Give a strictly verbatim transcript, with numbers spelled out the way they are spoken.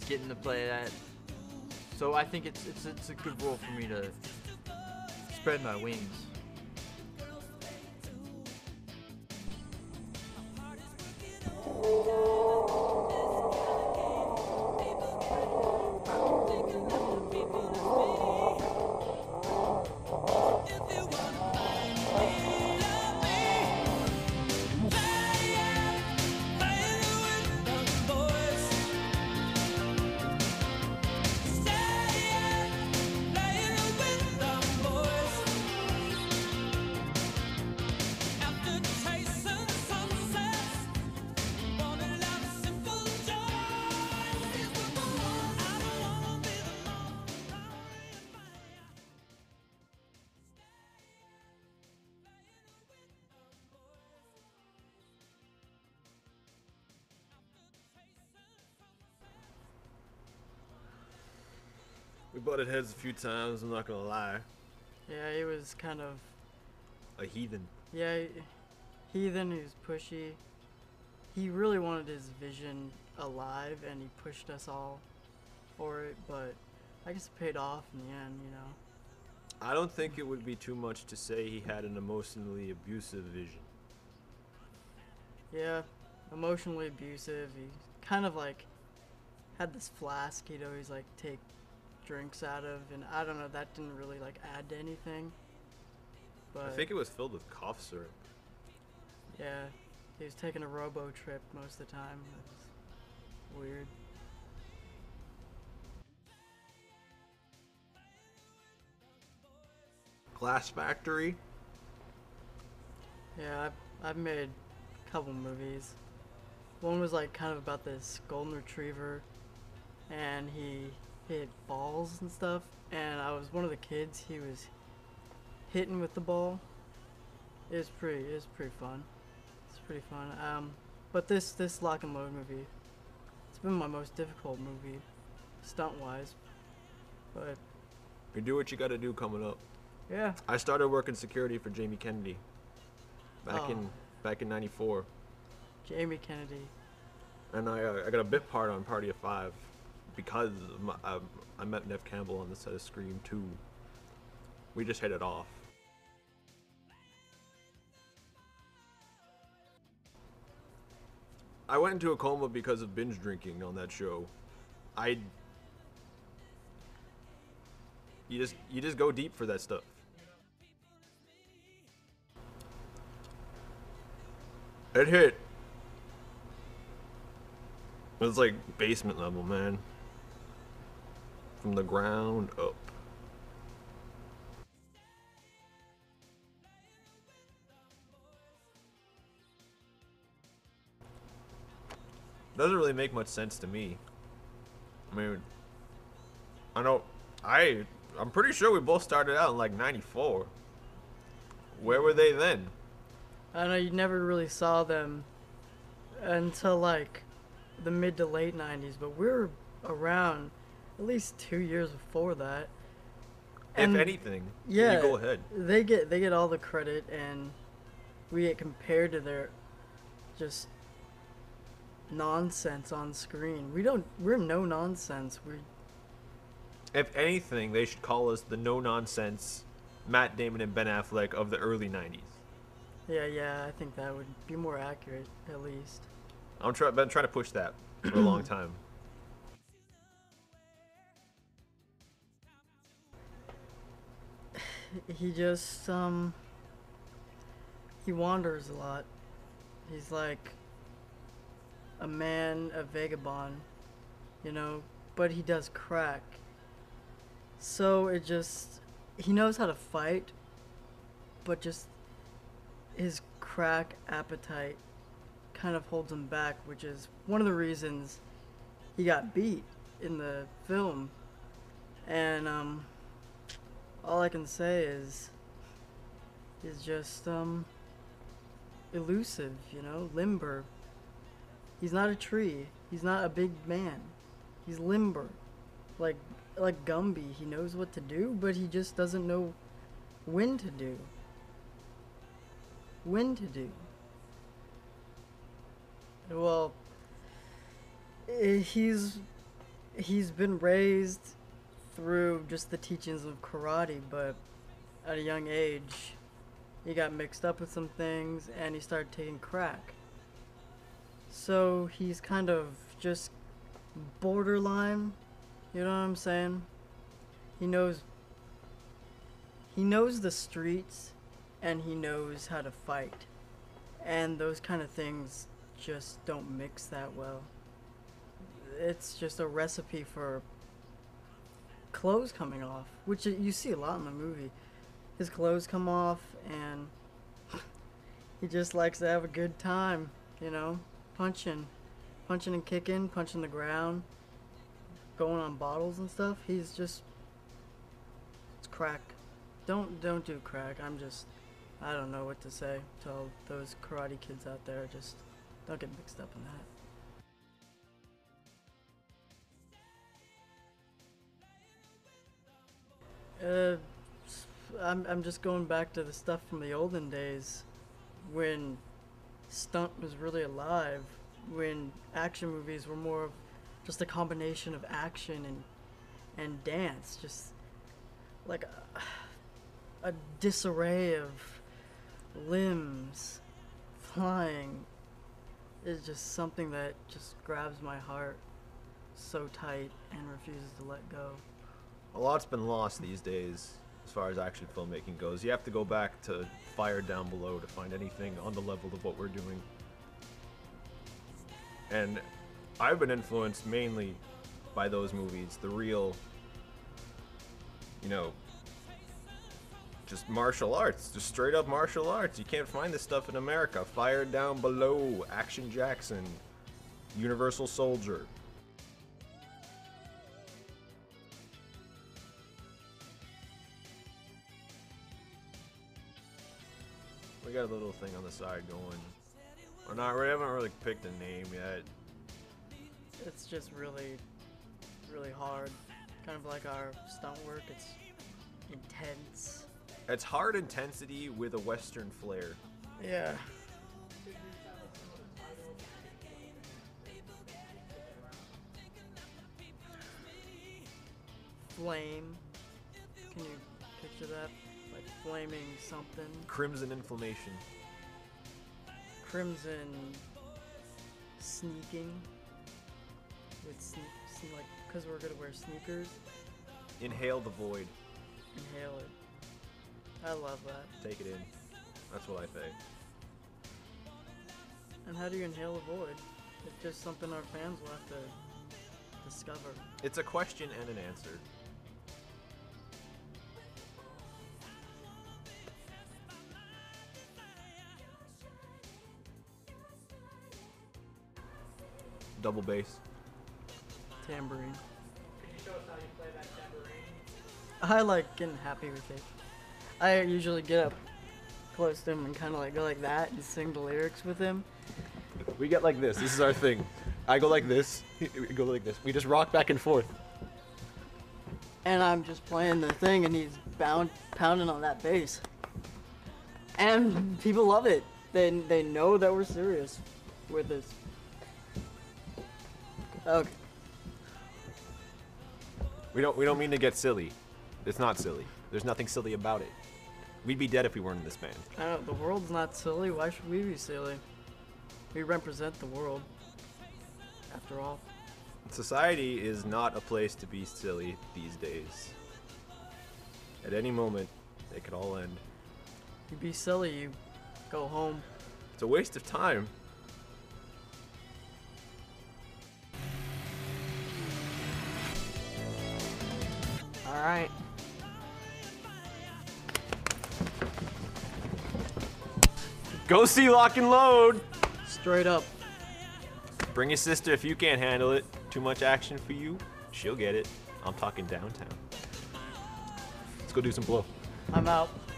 getting to play that. So I think it's it's it's a good role for me to spread my wings. We butted heads a few times, I'm not gonna lie. Yeah, he was kind of A heathen. yeah, heathen. He was pushy. He really wanted his vision alive, and he pushed us all for it. But I guess it paid off in the end, you know. I don't think it would be too much to say he had an emotionally abusive vision. Yeah, emotionally abusive. He kind of like had this flask he'd always like take drinks out of, and I don't know, that didn't really like add to anything. But I think it was filled with cough syrup. yeah, he was taking a robo trip most of the time. It was weird. Glass Factory. Yeah, I've, I've made a couple movies. One was like kind of about this golden retriever, and he hit balls and stuff, and I was one of the kids he was hitting with the ball. It was pretty, it was pretty fun. It's pretty fun. Um, but this, this Lock and Load movie, it's been my most difficult movie, stunt-wise. But You do what you gotta do coming up. yeah, I started working security for Jamie Kennedy. Back Oh. in back in ninety-four. Jamie Kennedy. And I, uh, I got a bit part on Party of Five because of my, I, I met Nev Campbell on the set of Scream two. We just hit it off. I went into a coma because of binge drinking on that show. I you just you just go deep for that stuff. It hit. It was like basement level, man. From the ground up. Doesn't really make much sense to me. I mean, I know, I, I'm pretty sure we both started out in like ninety-four. Where were they then? I know you never really saw them until like the mid to late nineties, but we were around at least two years before that. And if anything, yeah, you go ahead. They get they get all the credit, and we get compared to their just nonsense on screen. We don't. We're no nonsense. We. If anything, they should call us the no-nonsense Matt Damon and Ben Affleck of the early nineties. Yeah, yeah. I think that would be more accurate, at least. I'm try- been trying to push that for a long time. He just um. He wanders a lot. He's like a man, a vagabond, you know, but he does crack. So it just, he knows how to fight, but just his crack appetite kind of holds him back, which is one of the reasons he got beat in the film. And um, all I can say is, is just um, elusive, you know, limber. He's not a tree. He's not a big man. He's limber. Like like Gumby. He knows what to do, but he just doesn't know when to do. When to do. Well, eh, he's he's been raised through just the teachings of karate, but at a young age, he got mixed up with some things and he started taking crack. So he's kind of just borderline, you know what I'm saying? He knows he knows the streets and he knows how to fight. And those kind of things just don't mix that well. It's just a recipe for clothes coming off, which you see a lot in the movie. His clothes come off and he just likes to have a good time, you know, punching, punching and kicking, punching the ground, going on bottles and stuff. He's just, it's crack. Don't, don't do crack. I'm just, I don't know what to say to all those karate kids out there. Just don't get mixed up in that. Uh, I'm, I'm just going back to the stuff from the olden days when stunt was really alive, when action movies were more of just a combination of action and and dance, just like a, a disarray of limbs flying is just something that just grabs my heart so tight and refuses to let go. A lot's been lost these days as far as action filmmaking goes. You have to go back to Fire Down Below to find anything on the level of what we're doing. And I've been influenced mainly by those movies, the real, you know, just martial arts, just straight up martial arts. You can't find this stuff in America. Fire Down Below, Action Jackson, Universal Soldier. We got a little thing on the side going. We're not, we haven't really picked a name yet. It's just really, really hard. Kind of like our stunt work. It's intense. It's hard intensity with a Western flair. Yeah. Flame. Can you picture that? Like flaming something. Crimson inflammation. Crimson sneaking. With sne sne like, because we're gonna wear sneakers. Inhale the void. Inhale it. I love that. Take it in. That's what I say. And how do you inhale a void? It's just something our fans will have to discover. It's a question and an answer. Double bass. Tambourine. Can you show us how you play that tambourine? I like getting happy with it. I usually get up close to him and kind of like go like that and sing the lyrics with him. We get like this. This is our thing. I go like this. We go like this. We just rock back and forth. And I'm just playing the thing and he's bound, pounding on that bass. And people love it. They, they know that we're serious with this. Okay. We don't we don't mean to get silly. It's not silly. There's nothing silly about it. We'd be dead if we weren't in this band. I don't, the world's not silly. Why should we be silly? We represent the world, after all. Society is not a place to be silly these days. At any moment, it could all end. You be silly, you go home. It's a waste of time. All right. Go see Lock and Load. Straight up. Bring your sister if you can't handle it. Too much action for you, she'll get it. I'm talking downtown. Let's go do some blow. I'm out.